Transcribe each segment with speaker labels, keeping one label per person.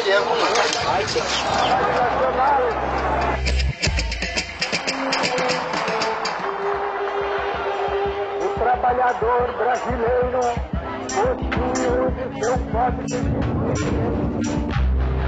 Speaker 1: O trabalhador brasileiro possui hoje seu código de...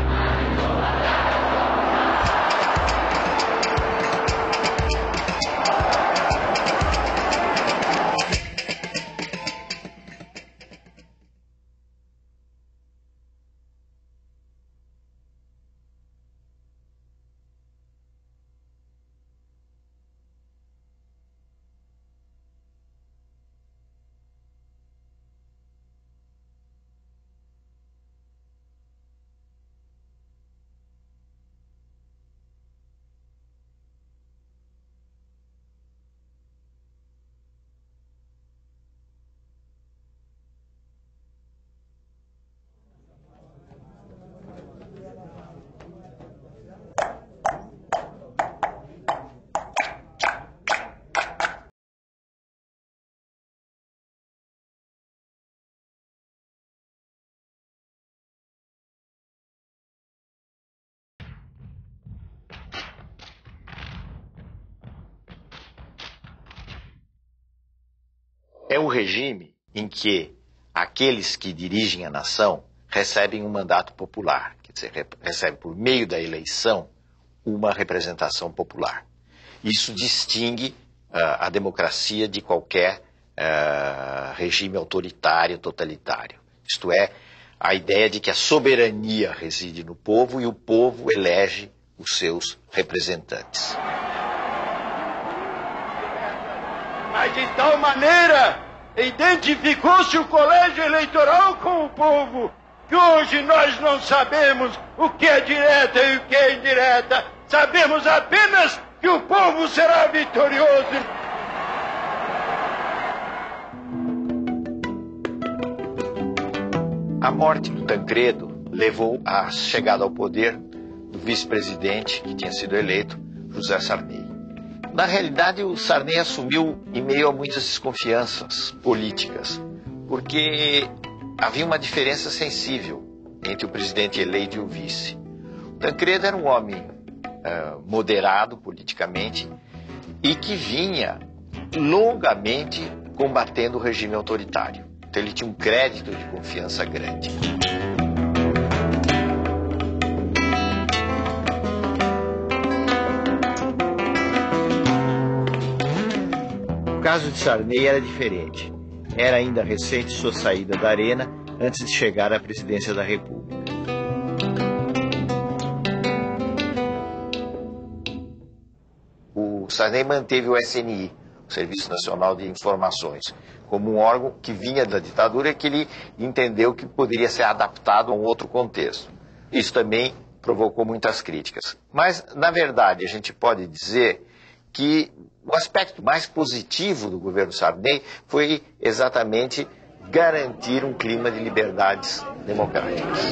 Speaker 2: É um regime em que aqueles que dirigem a nação recebem um mandato popular, quer dizer, recebem por meio da eleição uma representação popular. Isso distingue a democracia de qualquer regime autoritário, totalitário. Isto é, a ideia de que a soberania reside no povo e o povo elege os seus representantes.
Speaker 3: Mas de tal maneira identificou-se o colégio eleitoral com o povo, que hoje nós não sabemos o que é direta e o que é indireta. Sabemos apenas que o povo será vitorioso.
Speaker 2: A morte do Tancredo levou à chegada ao poder do vice-presidente, que tinha sido eleito, José Sarney. Na realidade, o Sarney assumiu em meio a muitas desconfianças políticas, porque havia uma diferença sensível entre o presidente eleito e o vice. O Tancredo era um homem moderado politicamente e que vinha longamente combatendo o regime autoritário. Então ele tinha um crédito de confiança grande. O caso de Sarney era diferente. Era ainda recente sua saída da arena antes de chegar à presidência da República. O Sarney manteve o SNI, o Serviço Nacional de Informações, como um órgão que vinha da ditadura e que ele entendeu que poderia ser adaptado a um outro contexto. Isso também provocou muitas críticas. Mas, na verdade, a gente pode dizer que o aspecto mais positivo do governo Sarney foi exatamente garantir um clima de liberdades democráticas.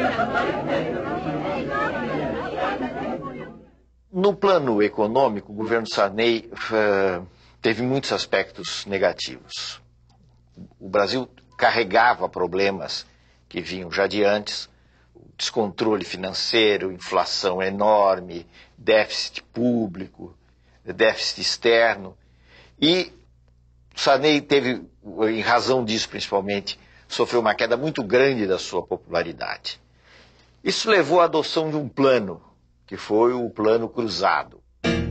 Speaker 2: No plano econômico, o governo Sarney teve muitos aspectos negativos. O Brasil carregava problemas que vinham já de antes, descontrole financeiro, inflação enorme, déficit público, déficit externo, e Sarney teve, em razão disso principalmente, sofreu uma queda muito grande da sua popularidade. Isso levou à adoção de um plano, que foi o Plano Cruzado.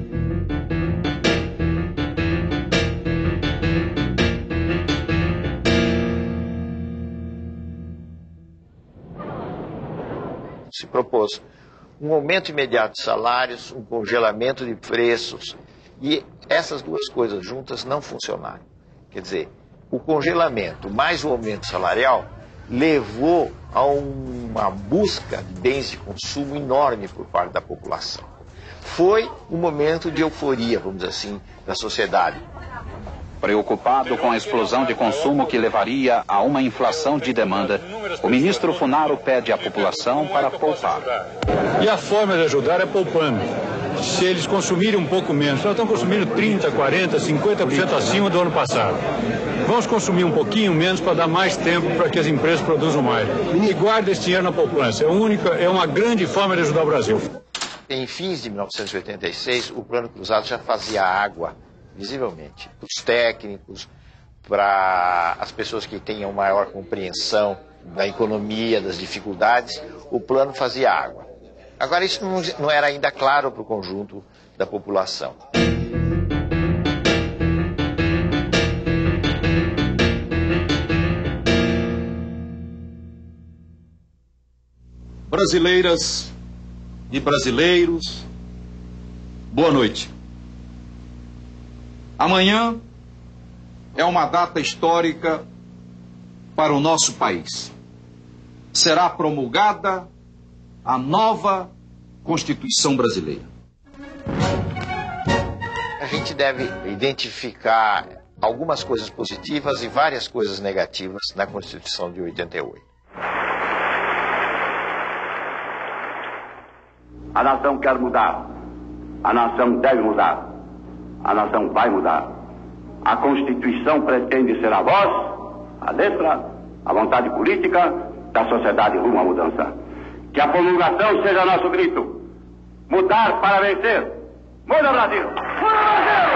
Speaker 2: Se propôs um aumento imediato de salários, um congelamento de preços, e essas duas coisas juntas não funcionaram. Quer dizer, o congelamento mais o aumento salarial levou a uma busca de bens de consumo enorme por parte da população. Foi um momento de euforia, vamos dizer assim, da sociedade.
Speaker 4: Preocupado com a explosão de consumo que levaria a uma inflação de demanda, o ministro Funaro pede à população para poupar.
Speaker 5: E a forma de ajudar é poupando. Se eles consumirem um pouco menos, nós estamos consumindo 30%, 40%, 50% acima do ano passado. Vamos consumir um pouquinho menos para dar mais tempo para que as empresas produzam mais. E guarda esse dinheiro na poupança. É uma grande forma de ajudar o Brasil.
Speaker 2: Em fins de 1986, o Plano Cruzado já fazia água, visivelmente, para os técnicos, para as pessoas que tenham maior compreensão da economia, das dificuldades, o plano fazia água. Agora, isso não era ainda claro para o conjunto da população.
Speaker 6: Brasileiras e brasileiros, boa noite. Amanhã é uma data histórica para o nosso país. Será promulgada a nova Constituição brasileira.
Speaker 2: A gente deve identificar algumas coisas positivas e várias coisas negativas na Constituição de 88.
Speaker 7: A nação quer mudar. A nação deve mudar. A nação vai mudar. A Constituição pretende ser a voz, a letra, a vontade política da sociedade rumo à mudança. Que a promulgação seja nosso grito. Mudar para vencer. Muda, Brasil! Muda, Brasil!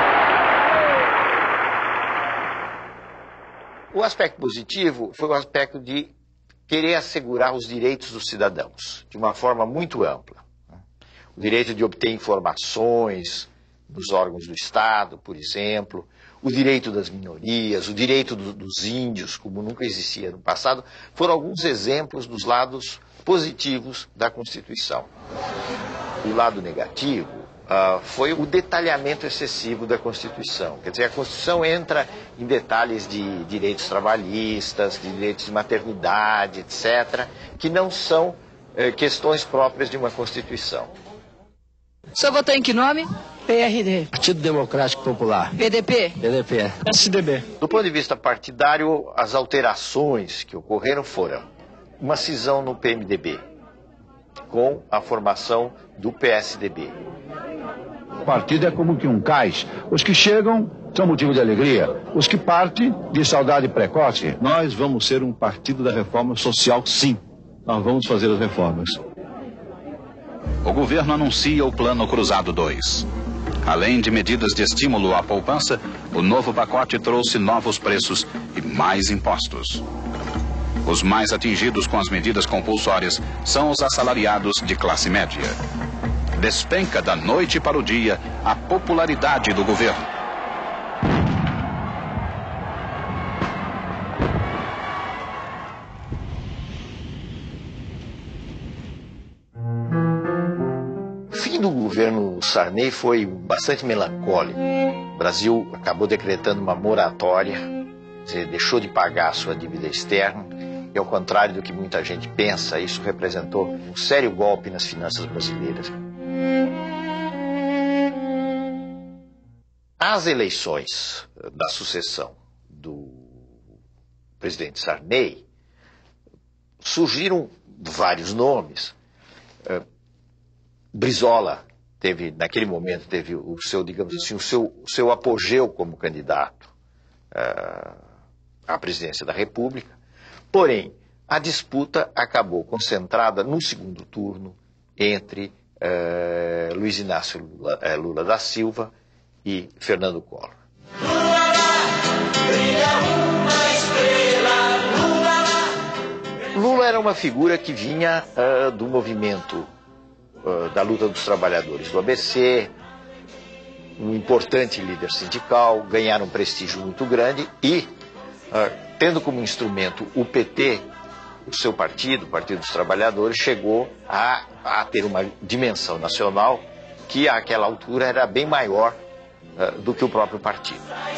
Speaker 2: O aspecto positivo foi o aspecto de querer assegurar os direitos dos cidadãos de uma forma muito ampla. O direito de obter informações dos órgãos do Estado, por exemplo, o direito das minorias, o direito dos índios, como nunca existia no passado, foram alguns exemplos dos lados positivos da Constituição. O lado negativo foi o detalhamento excessivo da Constituição. Quer dizer, a Constituição entra em detalhes de direitos trabalhistas, de direitos de maternidade, etc., que não são questões próprias de uma Constituição.
Speaker 8: O senhor votou em que nome?
Speaker 9: PRD. Partido Democrático Popular.
Speaker 8: PDP?
Speaker 9: PDP.
Speaker 5: SDB.
Speaker 2: Do ponto de vista partidário, as alterações que ocorreram foram uma cisão no PMDB, com a formação do PSDB.
Speaker 10: O partido é como que um cais. Os que chegam são motivo de alegria. Os que partem, de saudade precoce.
Speaker 11: Nós vamos ser um partido da reforma social, sim. Nós vamos fazer as reformas.
Speaker 4: O governo anuncia o Plano Cruzado 2. Além de medidas de estímulo à poupança, o novo pacote trouxe novos preços e mais impostos. Os mais atingidos com as medidas compulsórias são os assalariados de classe média. Despenca da noite para o dia a popularidade do governo.
Speaker 2: O fim do governo Sarney foi bastante melancólico. O Brasil acabou decretando uma moratória, deixou de pagar a sua dívida externa, e ao contrário do que muita gente pensa, isso representou um sério golpe nas finanças brasileiras. As eleições da sucessão do presidente Sarney surgiram vários nomes. Brizola naquele momento, teve o seu, digamos assim, o seu apogeu como candidato à presidência da República. Porém, a disputa acabou concentrada no segundo turno entre Luiz Inácio Lula da Silva e Fernando Collor. Lula era uma figura que vinha do movimento da luta dos trabalhadores do ABC, um importante líder sindical, ganharam um prestígio muito grande e, tendo como instrumento o PT, o seu partido, o Partido dos Trabalhadores, chegou a ter uma dimensão nacional que àquela altura era bem maior do que o próprio partido.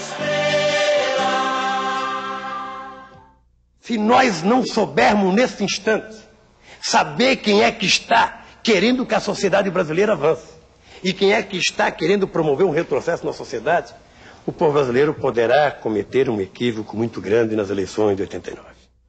Speaker 12: Se nós não soubermos nesse instante saber quem é que está querendo que a sociedade brasileira avance e quem é que está querendo promover um retrocesso na sociedade, o povo brasileiro poderá cometer um equívoco muito grande nas eleições de 89.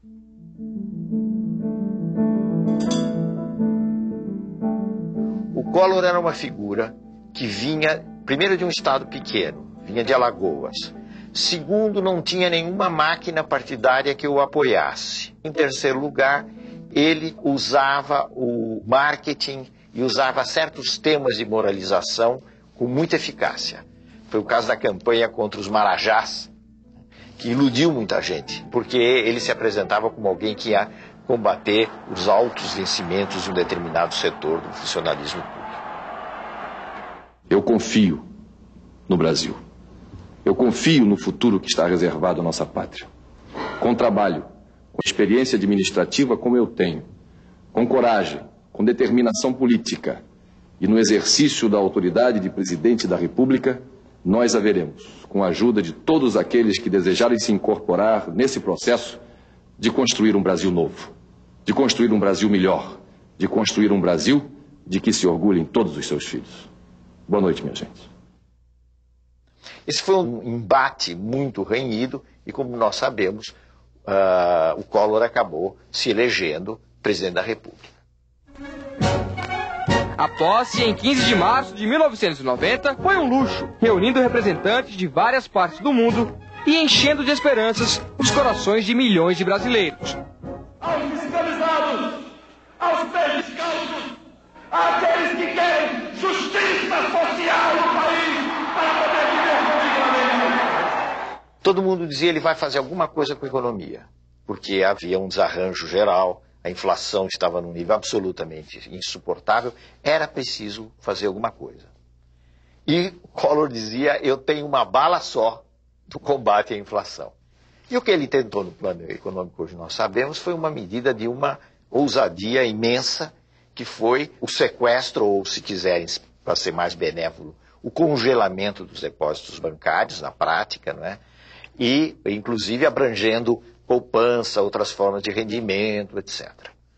Speaker 2: O Collor era uma figura que vinha, primeiro, de um estado pequeno, vinha de Alagoas. Segundo, não tinha nenhuma máquina partidária que o apoiasse. Em terceiro lugar, ele usava o marketing e usava certos temas de moralização com muita eficácia. Foi o caso da campanha contra os marajás, que iludiu muita gente, porque ele se apresentava como alguém que ia combater os altos vencimentos de um determinado setor do funcionalismo público.
Speaker 11: Eu confio no Brasil. Eu confio no futuro que está reservado à nossa pátria. Com trabalho, com experiência administrativa como eu tenho, com coragem, com determinação política e no exercício da autoridade de presidente da República, nós haveremos, com a ajuda de todos aqueles que desejarem se incorporar nesse processo, de construir um Brasil novo, de construir um Brasil melhor, de construir um Brasil de que se orgulhem todos os seus filhos. Boa noite, minha gente.
Speaker 2: Esse foi um embate muito renhido e, como nós sabemos, o Collor acabou se elegendo presidente da República.
Speaker 13: A posse, em 15 de março de 1990, foi um luxo, reunindo representantes de várias partes do mundo e enchendo de esperanças os corações de milhões de brasileiros.
Speaker 3: Aos fiscalizados, aos prejudiciados, àqueles que querem justiça social no país para poder viver dignamente.
Speaker 2: Todo mundo dizia que ele vai fazer alguma coisa com a economia, porque havia um desarranjo geral. A inflação estava num nível absolutamente insuportável, era preciso fazer alguma coisa. E Collor dizia, eu tenho uma bala só do combate à inflação. E o que ele tentou no plano econômico, hoje nós sabemos, foi uma medida de uma ousadia imensa, que foi o sequestro, ou se quiserem, para ser mais benévolo, o congelamento dos depósitos bancários, na prática, não é? E, inclusive, abrangendo poupança, outras formas de rendimento, etc.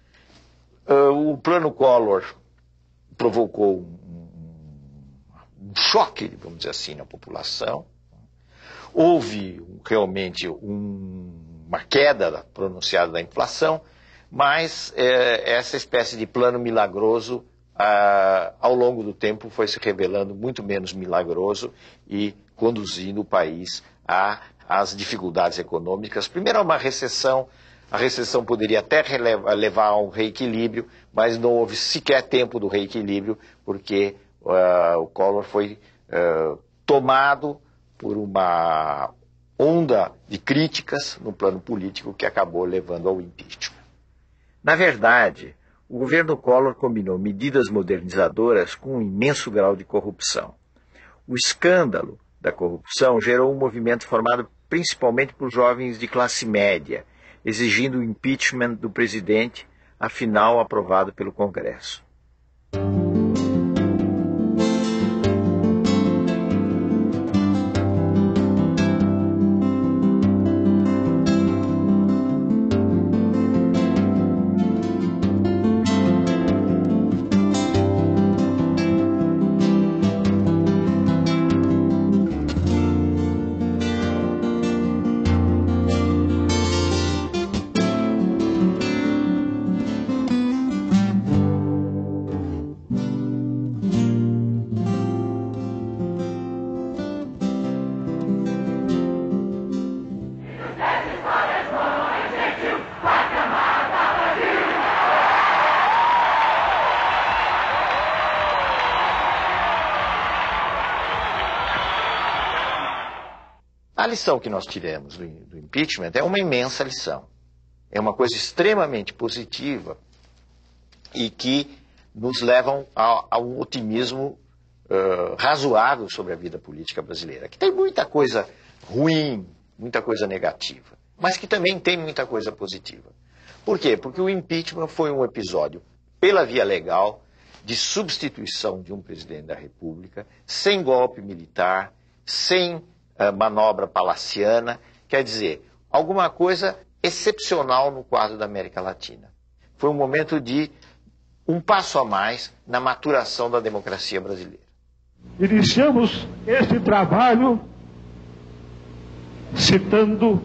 Speaker 2: O plano Collor provocou um choque, vamos dizer assim, na população. Houve realmente uma queda pronunciada da inflação, mas essa espécie de plano milagroso, ao longo do tempo, foi se revelando muito menos milagroso e conduzindo o país às dificuldades econômicas. Primeiro, uma recessão. A recessão poderia até levar a um reequilíbrio, mas não houve sequer tempo do reequilíbrio, porque o Collor foi tomado por uma onda de críticas no plano político que acabou levando ao impeachment. Na verdade, o governo Collor combinou medidas modernizadoras com um imenso grau de corrupção. O escândalo da corrupção gerou um movimento formado principalmente por jovens de classe média, exigindo o impeachment do presidente, afinal aprovado pelo Congresso. A lição que nós tiramos do impeachment é uma imensa lição. É uma coisa extremamente positiva e que nos leva a um otimismo razoável sobre a vida política brasileira, que tem muita coisa ruim, muita coisa negativa, mas que também tem muita coisa positiva. Por quê? Porque o impeachment foi um episódio, pela via legal, de substituição de um presidente da República, sem golpe militar, sem manobra palaciana, quer dizer, alguma coisa excepcional no quadro da América Latina. Foi um momento de um passo a mais na maturação da democracia brasileira.
Speaker 14: Iniciamos este trabalho citando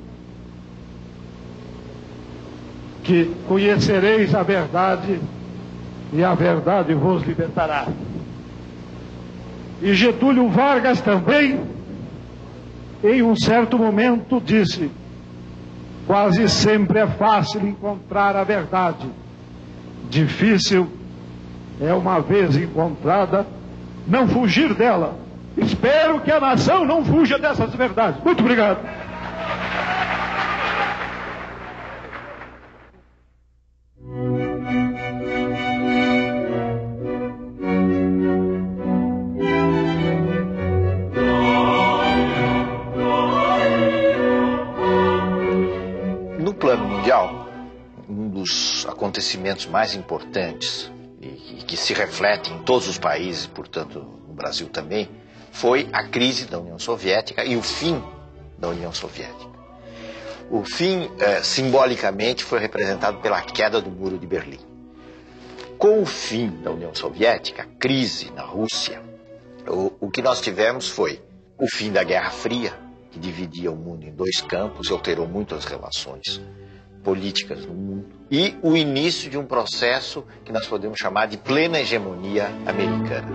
Speaker 14: que conhecereis a verdade e a verdade vos libertará. E Getúlio Vargas também em um certo momento disse: quase sempre é fácil encontrar a verdade. Difícil é, uma vez encontrada, não fugir dela. Espero que a nação não fuja dessas verdades. Muito obrigado.
Speaker 2: No plano mundial, um dos acontecimentos mais importantes e que se reflete em todos os países, portanto no Brasil também, foi a crise da União Soviética e o fim da União Soviética. O fim, simbolicamente, foi representado pela queda do Muro de Berlim. Com o fim da União Soviética, a crise na Rússia, o que nós tivemos foi o fim da Guerra Fria, que dividia o mundo em dois campos e alterou muito as relações políticas no mundo, e o início de um processo que nós podemos chamar de plena hegemonia americana.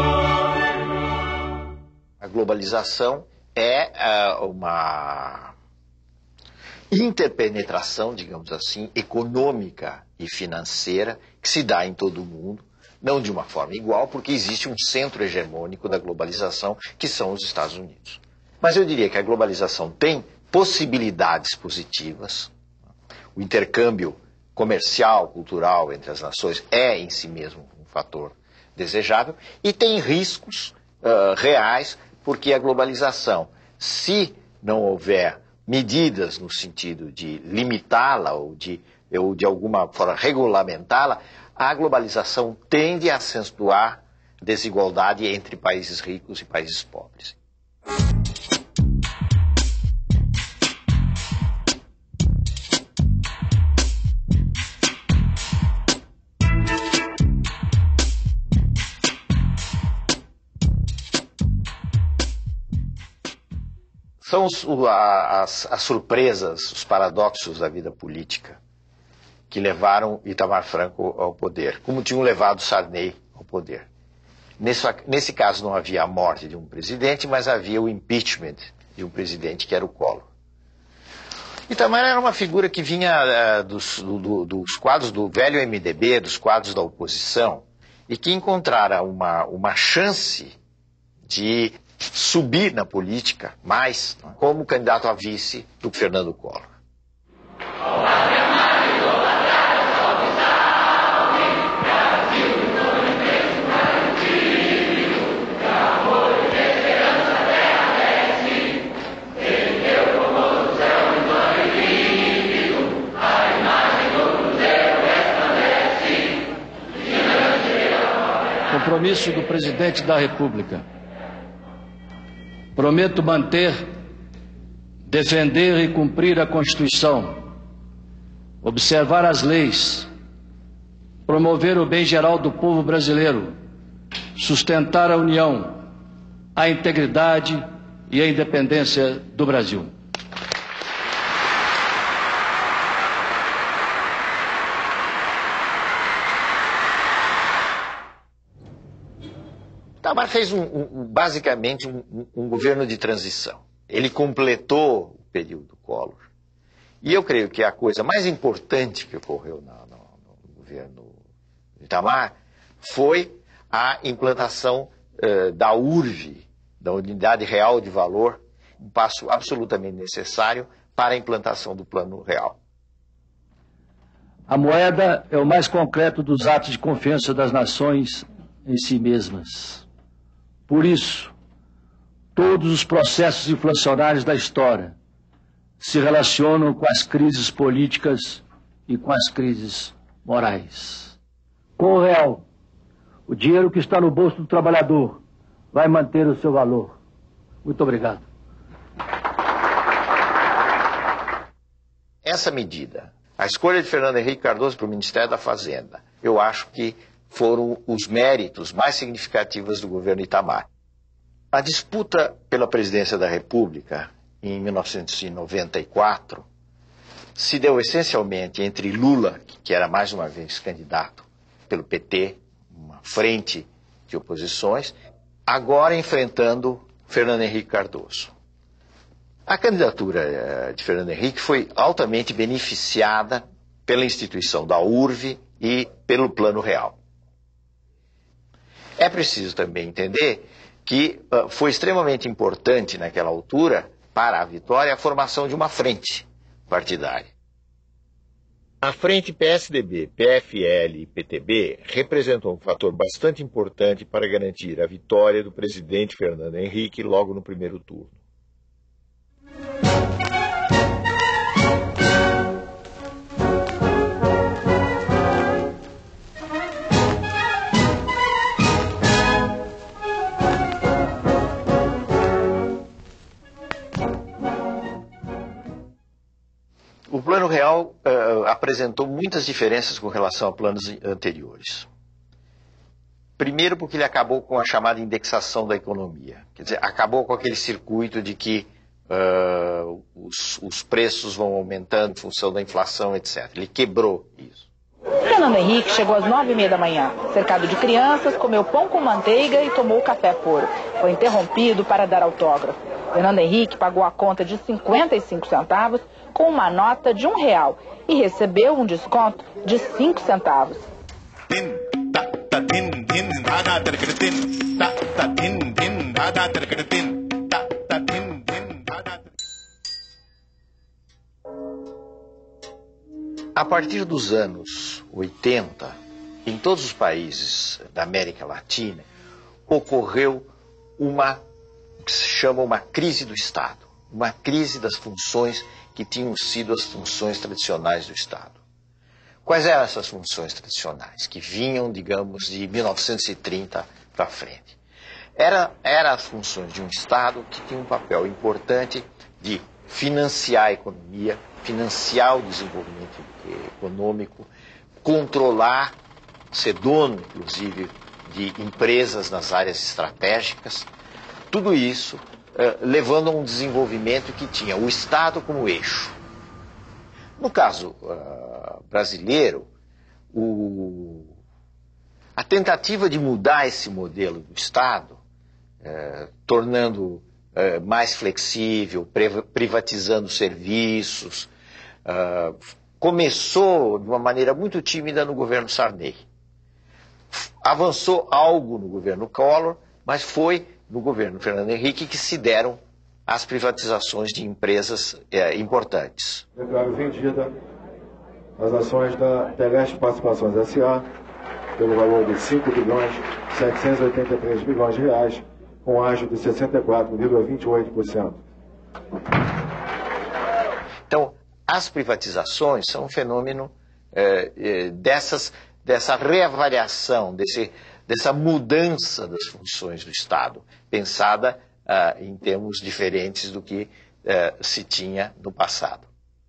Speaker 2: A globalização é uma interpenetração, digamos assim, econômica e financeira que se dá em todo o mundo, não de uma forma igual, porque existe um centro hegemônico da globalização, que são os Estados Unidos. Mas eu diria que a globalização tem possibilidades positivas. O intercâmbio comercial, cultural entre as nações é em si mesmo um fator desejável, e tem riscos reais, porque a globalização, se não houver medidas no sentido de limitá-la ou de alguma forma regulamentá-la, a globalização tende a acentuar desigualdade entre países ricos e países pobres. São as surpresas, os paradoxos da vida política que levaram Itamar Franco ao poder, como tinham levado Sarney ao poder. Nesse caso não havia a morte de um presidente, mas havia o impeachment de um presidente que era o Collor. Itamar era uma figura que vinha dos quadros do velho MDB, dos quadros da oposição, e que encontrara uma chance de subir na política mais como candidato a vice do Fernando Collor.
Speaker 9: Compromisso do Presidente da República. Prometo manter, defender e cumprir a Constituição, observar as leis, promover o bem geral do povo brasileiro, sustentar a união, a integridade e a independência do Brasil.
Speaker 2: Itamar fez basicamente um governo de transição. Ele completou o período Collor. E eu creio que a coisa mais importante que ocorreu no governo de Itamar foi a implantação da URV, da Unidade Real de Valor, um passo absolutamente necessário para a implantação do Plano Real.
Speaker 9: A moeda é o mais concreto dos atos de confiança das nações em si mesmas. Por isso, todos os processos inflacionários da história se relacionam com as crises políticas e com as crises morais. Com o real, o dinheiro que está no bolso do trabalhador vai manter o seu valor. Muito obrigado.
Speaker 2: Essa medida, a escolha de Fernando Henrique Cardoso para o Ministério da Fazenda, eu acho que foram os méritos mais significativos do governo Itamar. A disputa pela presidência da República, em 1994, se deu essencialmente entre Lula, que era mais uma vez candidato pelo PT, uma frente de oposições, agora enfrentando Fernando Henrique Cardoso. A candidatura de Fernando Henrique foi altamente beneficiada pela instituição da URV e pelo Plano Real. É preciso também entender que foi extremamente importante naquela altura, para a vitória, a formação de uma frente partidária. A frente PSDB, PFL e PTB representou um fator bastante importante para garantir a vitória do presidente Fernando Henrique logo no primeiro turno. O Plano Real apresentou muitas diferenças com relação a planos anteriores. Primeiro porque ele acabou com a chamada indexação da economia. Quer dizer, acabou com aquele circuito de que os preços vão aumentando em função da inflação, etc. Ele quebrou isso.
Speaker 15: Fernando Henrique chegou às 9h30 da manhã. Cercado de crianças, comeu pão com manteiga e tomou café puro. Foi interrompido para dar autógrafo. Fernando Henrique pagou a conta de 55 centavos com uma nota de R$1 e recebeu um desconto de 5 centavos.
Speaker 2: A partir dos anos 80, em todos os países da América Latina, ocorreu uma que se chama uma crise do Estado, uma crise das funções que tinham sido as funções tradicionais do Estado. Quais eram essas funções tradicionais, que vinham, digamos, de 1930 para frente? Eram as funções de um Estado que tinha um papel importante de financiar a economia, financiar o desenvolvimento econômico, controlar, ser dono, inclusive, de empresas nas áreas estratégicas. Tudo isso levando a um desenvolvimento que tinha o Estado como eixo. No caso brasileiro, a tentativa de mudar esse modelo do Estado, tornando mais flexível, privatizando serviços, começou de uma maneira muito tímida no governo Sarney. Avançou algo no governo Collor, mas foi no governo Fernando Henrique que se deram as privatizações de empresas importantes.
Speaker 16: Declaro vendida as ações da Teleste Participações S.A. pelo valor de R$5.783 bilhões, com ágio de 64,28%.
Speaker 2: Então, as privatizações são um fenômeno dessa reavaliação, dessa mudança das funções do Estado, pensada em termos diferentes do que se tinha no passado.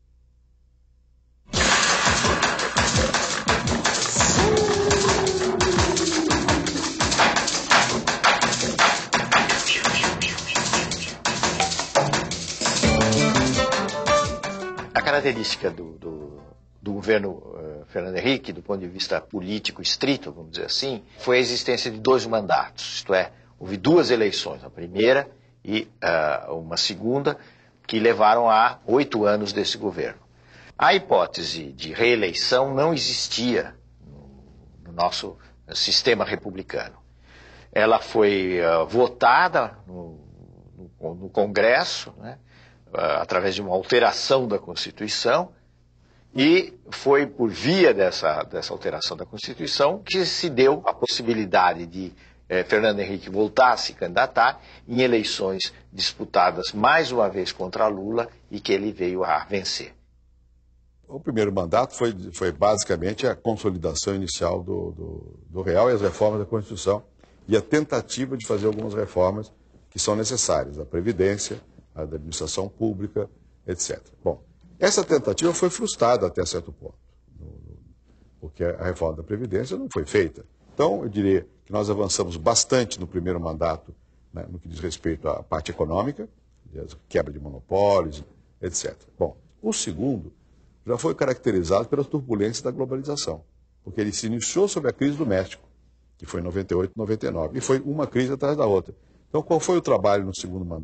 Speaker 2: A característica do governo Fernando Henrique, do ponto de vista político estrito, vamos dizer assim, foi a existência de 2 mandatos, isto é, houve 2 eleições, a primeira e uma segunda, que levaram a 8 anos desse governo. A hipótese de reeleição não existia no nosso sistema republicano. Ela foi votada no Congresso, né, através de uma alteração da Constituição, e foi por via dessa alteração da Constituição que se deu a possibilidade de Fernando Henrique voltar a se candidatar em eleições disputadas mais uma vez contra Lula e que ele veio a vencer.
Speaker 17: O primeiro mandato foi basicamente a consolidação inicial do Real e as reformas da Constituição e a tentativa de fazer algumas reformas que são necessárias, a Previdência, a da administração pública, etc. Bom, essa tentativa foi frustrada até certo ponto, porque a reforma da Previdência não foi feita. Então, eu diria que nós avançamos bastante no primeiro mandato, né, no que diz respeito à parte econômica, quebra de monopólios, etc. Bom, o segundo já foi caracterizado pelas turbulências da globalização, porque ele se iniciou sob a crise do México, que foi em 98, 99, e foi uma crise atrás da outra. Então, qual foi o trabalho no segundo mandato?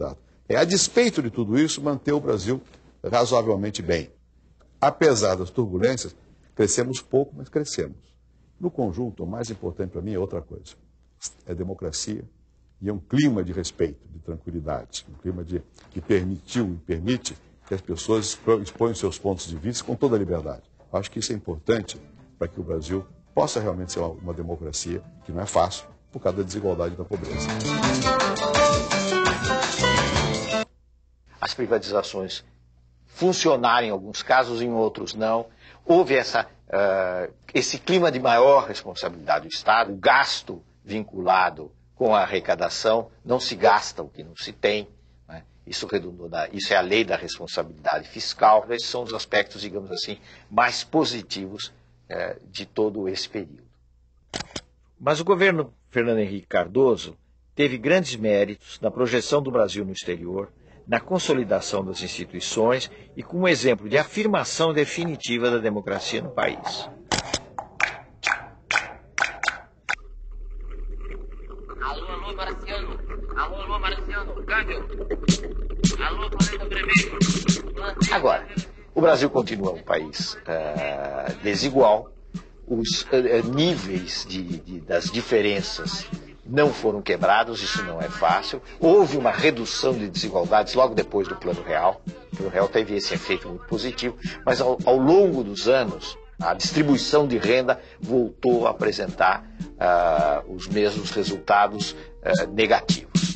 Speaker 17: A despeito de tudo isso, manter o Brasil razoavelmente bem. Apesar das turbulências, crescemos pouco, mas crescemos. No conjunto, o mais importante para mim é outra coisa. É democracia e é um clima de respeito, de tranquilidade. Um clima que permitiu e permite que as pessoas exponham seus pontos de vista com toda a liberdade. Acho que isso é importante para que o Brasil possa realmente ser uma democracia, que não é fácil, por causa da desigualdade e da pobreza.
Speaker 2: As privatizações funcionaram em alguns casos, em outros não. Houve esse clima de maior responsabilidade do Estado, o gasto vinculado com a arrecadação, não se gasta o que não se tem. Né? Isso é a lei da responsabilidade fiscal. Esses são os aspectos, digamos assim, mais positivos de todo esse período. Mas o governo Fernando Henrique Cardoso teve grandes méritos na projeção do Brasil no exterior, na consolidação das instituições e com um exemplo de afirmação definitiva da democracia no país.
Speaker 18: Alô, Marciano. Alô, Marciano. Câmbio. Alô, planeta primeiro.
Speaker 2: Agora, o Brasil continua um país desigual, os níveis das diferenças não foram quebrados, isso não é fácil. Houve uma redução de desigualdades logo depois do Plano Real. O Plano Real teve esse efeito muito positivo, mas ao longo dos anos, a distribuição de renda voltou a apresentar os mesmos resultados negativos.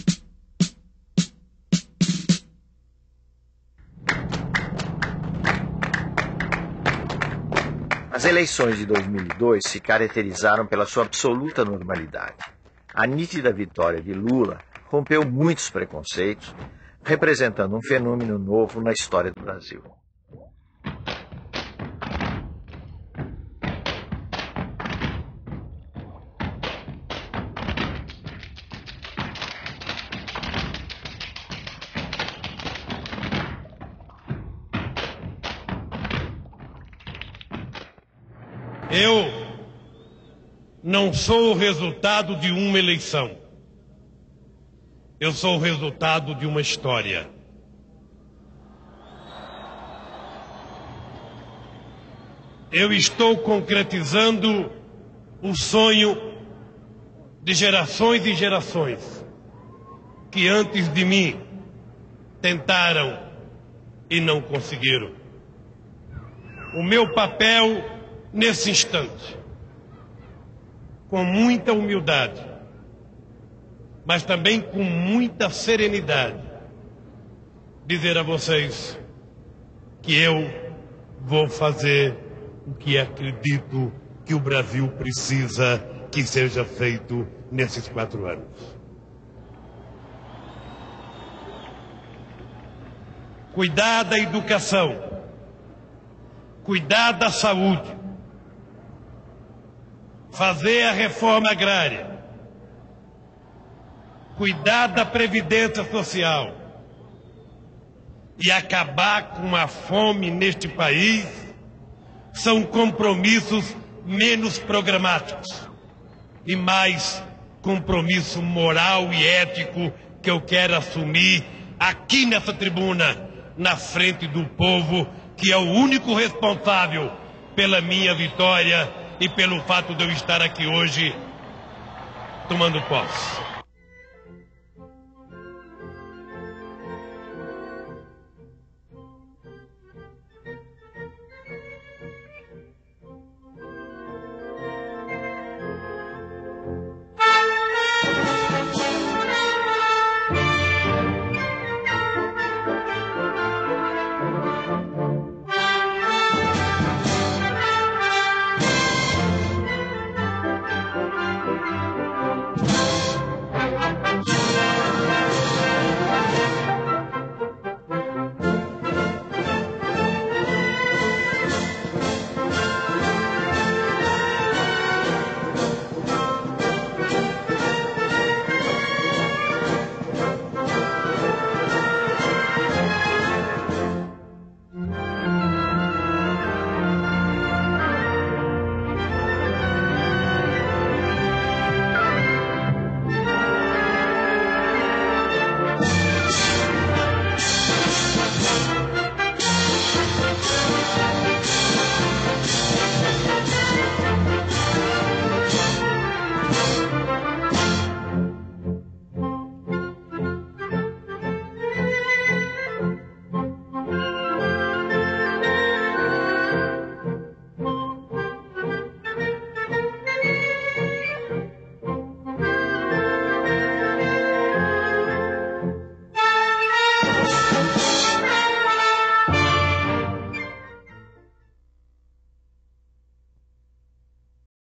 Speaker 2: As eleições de 2002 se caracterizaram pela sua absoluta normalidade. A nítida vitória de Lula rompeu muitos preconceitos, representando um fenômeno novo na história do Brasil.
Speaker 19: Eu não sou o resultado de uma eleição. Eu sou o resultado de uma história. Eu estou concretizando o sonho de gerações e gerações que antes de mim tentaram e não conseguiram. O meu papel nesse instante, com muita humildade, mas também com muita serenidade, dizer a vocês que eu vou fazer o que acredito que o Brasil precisa que seja feito nesses 4 anos. Cuidar da educação, cuidar da saúde, fazer a reforma agrária, cuidar da previdência social e acabar com a fome neste país são compromissos menos programáticos e mais compromisso moral e ético que eu quero assumir aqui nessa tribuna, na frente do povo, que é o único responsável pela minha vitória e pelo fato de eu estar aqui hoje tomando posse.